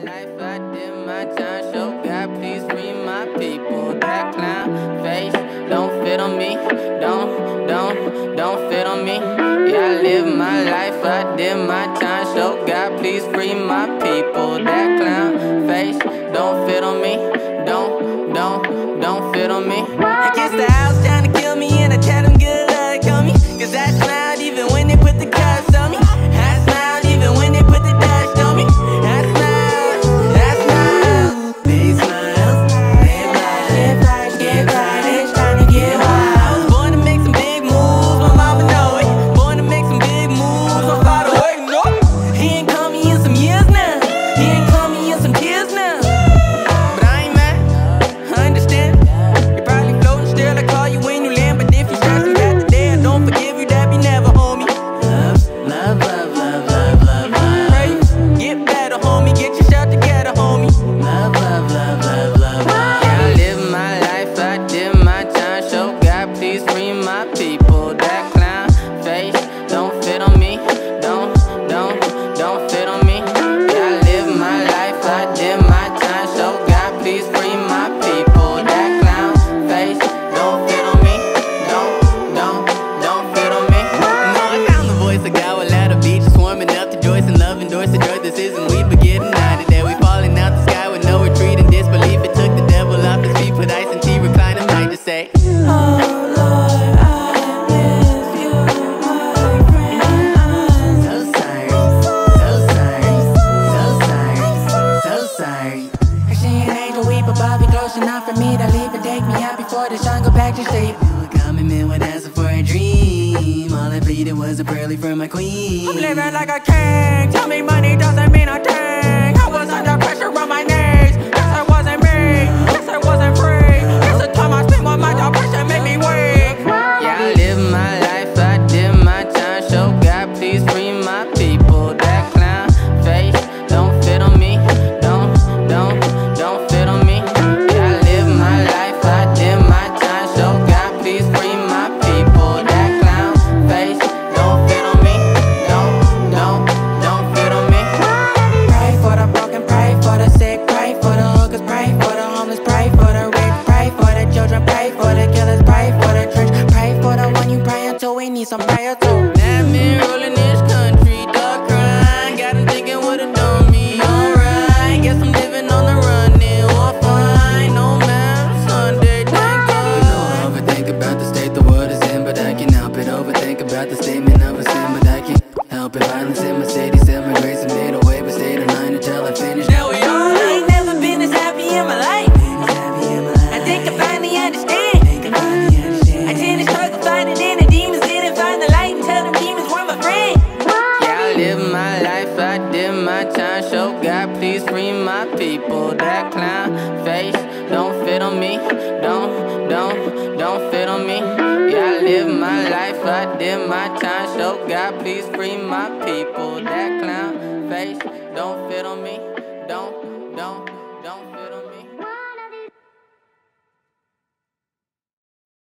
life, I did my time. So God, please free my people. That clown face don't fit on me. Don't fit on me. Yeah, I live my life, I did my time. So God, please free my people. That clown face don't fit on me. Don't fit on me. Against the house trying to kill me, and I tell them good luck on me. Cause I smiled even when they put the cuffs on me. I smiled even when they put the dust on me. I smiled. They smile, live life, get right, it's time to get wild. I was born to make some big moves, my mama know it. Born to make some big moves, my father waiting up. He ain't called me in some years now. He ain't called me in some tears now. But I ain't mad, I understand. You're probably floating still, I call you when you land. But if you stressing back the day, I don't forgive you, that be never, homie. Love. Pray, get better, homie, get yourself together, homie. Love. Yeah, I live my life, I did my time. So God, please free my people. That clown face don't fit on me. Don't fit on me. Yeah, I live my life, I did my time. So God, please free my people. That clown face don't fit on me. Don't fit on me. No, I found the voice of God while at a beach, swarming up to Joyce and love, endorse the joy. This isn't we, but getting out of there. We falling out the sky with no retreat and disbelief. It took the devil off his feet, put ice and tea, recline and might just say, oh Lord, I miss you, my friend. So sorry. I see an angel weep above me, close enough for me to leave and take me out before the sun go back to sleep. Coming in when asking for a dream. All I pleaded was a pearly from my queen. I'm living like a king. Tell me money doesn't mean a thing. I was under pressure on my knees. Guess I wasn't me. Guess I wasn't free. Guess the time I spent with my depression made me weak. Yeah, I live my life, I did my time. So God, please free my people. That clown face don't fit on me. Don't fit on me. Yeah, I live my life, I did my time. So God, please free my people. That clown face don't fit on me. Don't fit on me. Pray for the broken, pray for the sick, pray for the hookers, pray for the homeless, pray for the rich, pray for the children, pray for the killers, pray for the church, pray for the one you pray until we need some prayer too. That man rolling this country, dog crying, got him thinking what it done me. Alright, guess I'm living on the run now. All fine, no matter Sunday, thank God. You know I overthink about the state the world is in, but I can't help it. Overthink about the statement of a sin, but I can't help it. Violence in my city, set my grace and made a way, but stayed in line until I finished. Now we all I ain't never been as happy in my life. I think I finally understand. I didn't struggle fighting in the demons, didn't find the light until the demons were my friend. Yeah, I live my life, I did my time. So God, please free my people. That clown face don't fit on me. Don't fit on me. Yeah, I live my life, I did my time. So God, please free my people. That clown face don't fit on me. Don't